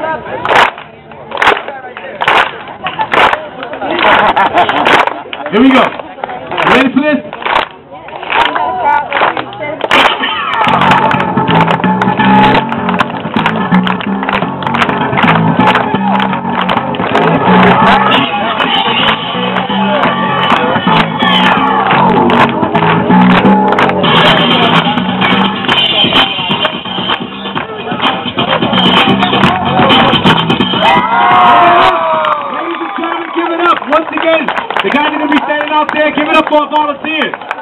Here we go. You ready for this? Once again, the guys are going to be standing out there. Give it up for our volunteers.